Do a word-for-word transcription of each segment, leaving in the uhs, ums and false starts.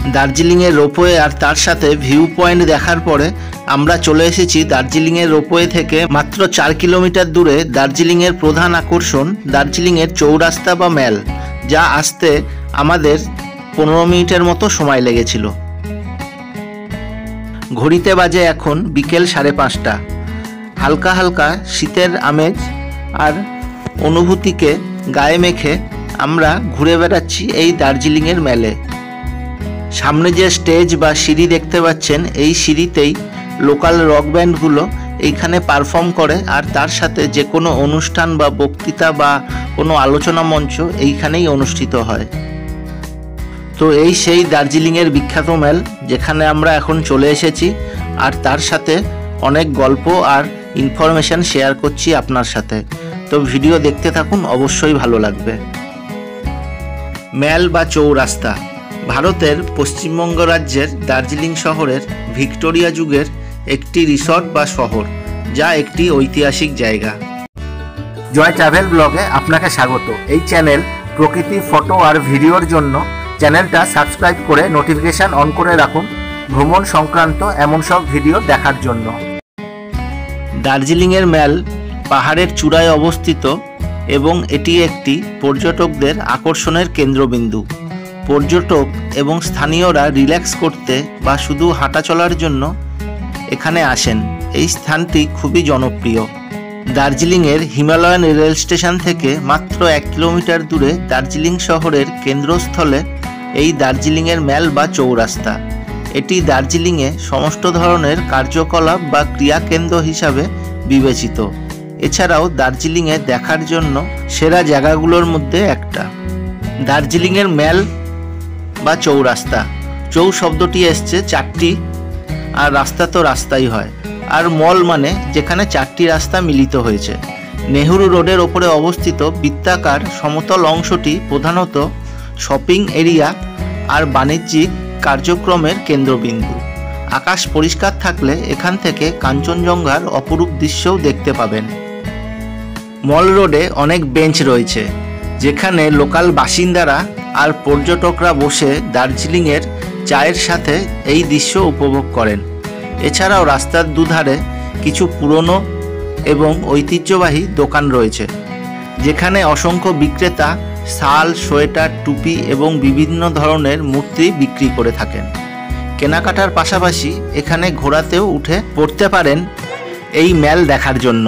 দার্জিলিংয়ের রোপওয়ে আর তার সাথে ভিউ পয়েন্ট দেখার পরে আমরা চলে এসেছি দার্জিলিংয়ের রোপওয়ে থেকে মাত্র চার কিলোমিটার দূরে দার্জিলিংয়ের প্রধান আকর্ষণ দার্জিলিংয়ের চৌরাস্তা বা ম্যাল, যা আসতে আমাদের পনেরো মিনিটের মতো সময় লেগেছিল। ঘড়িতে বাজে এখন বিকেল সাড়ে পাঁচটা। হালকা হালকা শীতের আমেজ আর অনুভূতিকে গায়ে মেখে আমরা ঘুরে বেড়াচ্ছি এই দার্জিলিংয়ের মেলে। সামনে যে স্টেজ বা সিঁড়ি দেখতে পাচ্ছেন, এই সিঁড়িতেই লোকাল রক ব্যান্ডগুলো এইখানে পারফর্ম করে, আর তার সাথে যে কোনো অনুষ্ঠান বা বক্তৃতা বা কোনো আলোচনা মঞ্চ এইখানেই অনুষ্ঠিত হয়। তো এই সেই দার্জিলিংয়ের বিখ্যাত মেল, যেখানে আমরা এখন চলে এসেছি, আর তার সাথে অনেক গল্প আর ইনফরমেশান শেয়ার করছি আপনার সাথে। তো ভিডিও দেখতে থাকুন, অবশ্যই ভালো লাগবে। ম্যাল বা চৌরাস্তা ভারতের পশ্চিমবঙ্গ রাজ্যের দার্জিলিং শহরের ভিক্টোরিয়া যুগের একটি রিসর্ট বা শহর, যা একটি ঐতিহাসিক জায়গা। জয় ট্রাভেল ব্লগে আপনাকে স্বাগত। এই চ্যানেল প্রকৃতি, ফটো আর ভিডিওর জন্য। চ্যানেলটা সাবস্ক্রাইব করে নোটিফিকেশান অন করে রাখুন ভ্রমণ সংক্রান্ত এমন সব ভিডিও দেখার জন্য। দার্জিলিংয়ের ম্যাল পাহাড়ের চূড়ায় অবস্থিত এবং এটি একটি পর্যটকদের আকর্ষণের কেন্দ্রবিন্দু। পর্যটক এবং স্থানীয়রা রিল্যাক্স করতে বা শুধু হাঁটা চলার জন্য এখানে আসেন। এই স্থানটি খুবই জনপ্রিয়। দার্জিলিংয়ের হিমালয়ান রেল স্টেশন থেকে মাত্র এক কিলোমিটার দূরে দার্জিলিং শহরের কেন্দ্রস্থলে এই দার্জিলিংয়ের ম্যাল বা চৌরাস্তা। এটি দার্জিলিংয়ে সমস্ত ধরনের কার্যকলাপ বা ক্রিয়াকেন্দ্র হিসাবে বিবেচিত। এছাড়াও দার্জিলিংয়ে দেখার জন্য সেরা জায়গাগুলোর মধ্যে একটা। দার্জিলিংয়ের ম্যাল বা চৌরাস্তা, চৌ শব্দটি এসছে চারটি, আর রাস্তা তো রাস্তাই হয়, আর মল মানে যেখানে চারটি রাস্তা মিলিত হয়েছে। নেহরু রোডের ওপরে অবস্থিত বৃত্তাকার সমতল অংশটি প্রধানত শপিং এরিয়া আর বাণিজ্যিক কার্যক্রমের কেন্দ্রবিন্দু। আকাশ পরিষ্কার থাকলে এখান থেকে কাঞ্চনজঙ্ঘার অপরূপ দৃশ্যও দেখতে পাবেন। মল রোডে অনেক বেঞ্চ রয়েছে, যেখানে লোকাল বাসিন্দারা আর পর্যটকরা বসে দার্জিলিংয়ের চায়ের সাথে এই দৃশ্য উপভোগ করেন। এছাড়াও রাস্তার দুধারে কিছু পুরনো এবং ঐতিহ্যবাহী দোকান রয়েছে, যেখানে অসংখ্য বিক্রেতা শাল, সোয়েটার, টুপি এবং বিভিন্ন ধরনের মূর্তি বিক্রি করে থাকেন। কেনাকাটার পাশাপাশি এখানে ঘোরাতেও উঠে পড়তে পারেন এই ম্যাল দেখার জন্য।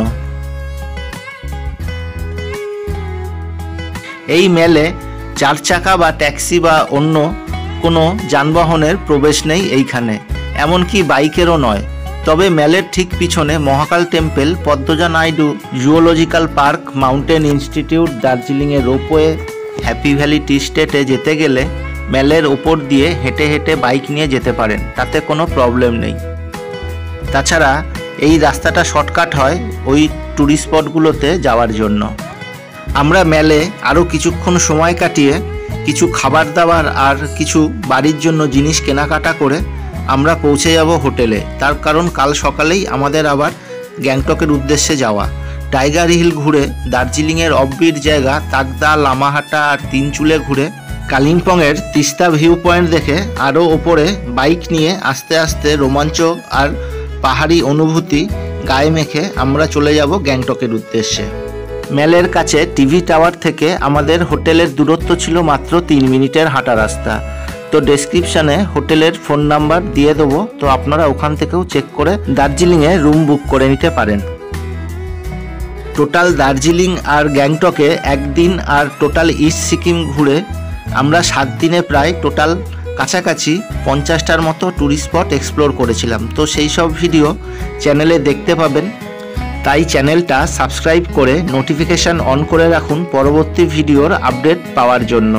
এই মেলে চার চাকা বা ট্যাক্সি বা অন্য কোনো যানবাহনের প্রবেশ নেই এইখানে, এমনকি বাইকেরও নয়। তবে মেলের ঠিক পিছনে Mahakal temple, Padmaja Naidu zoological park, mountain institute, দার্জিলিংয়ের রোপওয়ে, হ্যাপি ভ্যালি টি স্টেটে যেতে গেলে মেলের ওপর দিয়ে হেঁটে হেঁটে বাইক নিয়ে যেতে পারেন, তাতে কোনো প্রবলেম নেই। তাছাড়া এই রাস্তাটা শর্টকাট হয় ওই ট্যুরিস্ট স্পটগুলোতে যাওয়ার জন্য। আমরা মেলে আরও কিছুক্ষণ সময় কাটিয়ে কিছু খাবার দাবার আর কিছু বাড়ির জন্য জিনিস কেনাকাটা করে আমরা পৌঁছে যাব হোটেলে। তার কারণ কাল সকালেই আমাদের আবার গ্যাংটকের উদ্দেশ্যে যাওয়া। টাইগার হিল ঘুরে দার্জিলিংয়ের অফবিট জায়গা তাকদা, লামাহাটা আর তিনচুলে ঘুরে কালিম্পংয়ের তিস্তা ভিউ পয়েন্ট দেখে আরও ওপরে বাইক নিয়ে আস্তে আস্তে রোমাঞ্চ আর পাহাড়ি অনুভূতি গায়ে মেখে আমরা চলে যাব গ্যাংটকের উদ্দেশ্যে। মেলের কাছে টিভি টাওয়ার থেকে আমাদের হোটেলের দূরত্ব ছিল মাত্র তিন মিনিটের হাঁটা রাস্তা। তো ডেসক্রিপশানে হোটেলের ফোন নাম্বার দিয়ে দেবো, তো আপনারা ওখান থেকেও চেক করে দার্জিলিংয়ে রুম বুক করে নিতে পারেন। টোটাল দার্জিলিং আর গ্যাংটকে একদিন আর টোটাল ইস্ট সিকিম ঘুরে আমরা সাত দিনে প্রায় টোটাল কাছাকাছি পঞ্চাশটার মতো ট্যুরিস্ট স্পট এক্সপ্লোর করেছিলাম। তো সেই সব ভিডিও চ্যানেলে দেখতে পাবেন, তাই চ্যানেলটা সাবস্ক্রাইব করে নোটিফিকেশান অন করে রাখুন পরবর্তী ভিডিওর আপডেট পাওয়ার জন্য।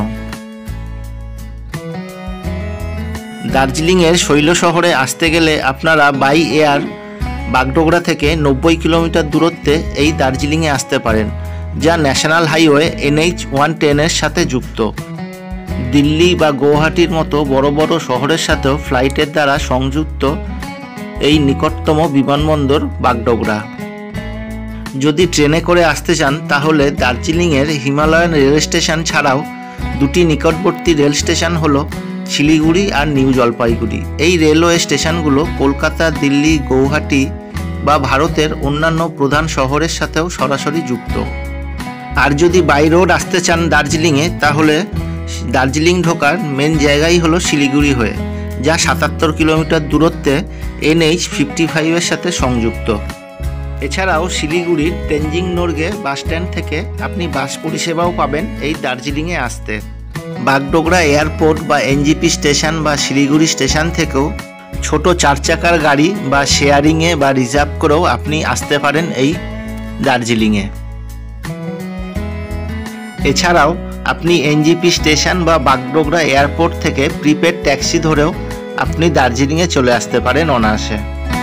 দার্জিলিংয়ের শৈল শহরে আসতে গেলে আপনারা বাই এয়ার বাগডোগরা থেকে নব্বই কিলোমিটার দূরত্বে এই দার্জিলিংয়ে আসতে পারেন, যা ন্যাশনাল হাইওয়ে এনএইচ ওয়ান টেনের সাথে যুক্ত। দিল্লি বা গুয়াহাটির মতো বড় বড় শহরের সাথেও ফ্লাইটের দ্বারা সংযুক্ত এই নিকটতম বিমানবন্দর বাগডোগরা। যদি ট্রেনে করে আসতে চান তাহলে দার্জিলিংয়ের হিমালয়ান রেল স্টেশন ছাড়াও দুটি নিকটবর্তী রেল স্টেশন হলো শিলিগুড়ি আর নিউ জলপাইগুড়ি। এই রেলওয়ে স্টেশনগুলো কলকাতা, দিল্লি, গৌহাটি বা ভারতের অন্যান্য প্রধান শহরের সাথেও সরাসরি যুক্ত। আর যদি বাই রোড আসতে চান দার্জিলিংয়ে, তাহলে দার্জিলিং ঢোকার মেন জায়গাই হলো শিলিগুড়ি হয়ে, যা সাতাত্তর কিলোমিটার দূরত্বে এনএইচ ফিফটি ফাইভের সাথে সংযুক্ত। এছাড়াও শিলিগুড়ির তেনজিং নোরগে বাস স্ট্যান্ড থেকে আপনি বাস পরিষেবাও পাবেন এই দার্জিলিংয়ে আসতে। বাগডোগরা এয়ারপোর্ট বা এনজিপি স্টেশন বা শিলিগুড়ি স্টেশন থেকেও ছোট চার চাকার গাড়ি বা শেয়ারিংয়ে বা রিজার্ভ করেও আপনি আসতে পারেন এই দার্জিলিংয়ে। এছাড়াও আপনি এনজিপি স্টেশন বা বাগডোগরা এয়ারপোর্ট থেকে প্রিপেড ট্যাক্সি ধরেও আপনি দার্জিলিংয়ে চলে আসতে পারেন অনায়াসে।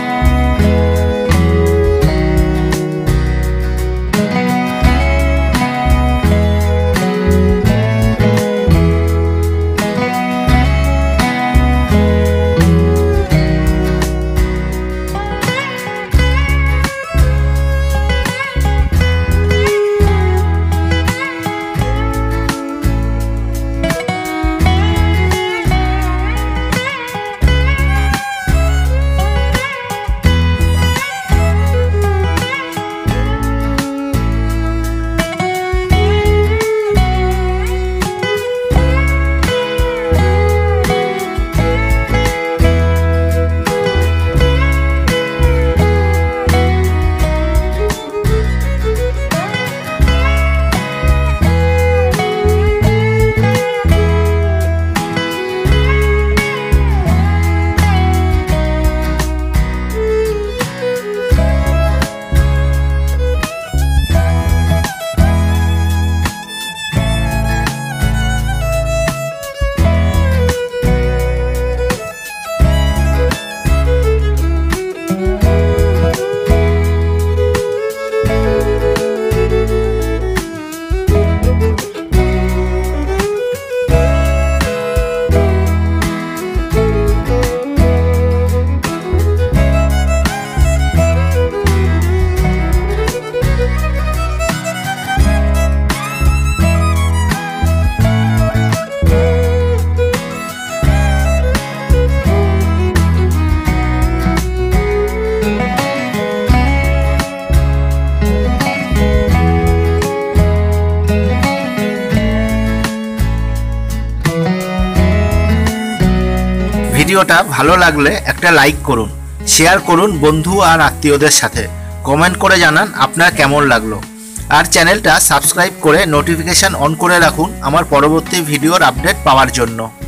ভিডিওটা ভালো লাগলে একটা লাইক করুন, শেয়ার করুন বন্ধু আর আত্মীয়দের সাথে, কমেন্ট করে জানান আপনার কেমন লাগলো। আর চ্যানেলটা সাবস্ক্রাইব করে নোটিফিকেশান অন করে রাখুন আমার পরবর্তী ভিডিওর আপডেট পাওয়ার জন্য।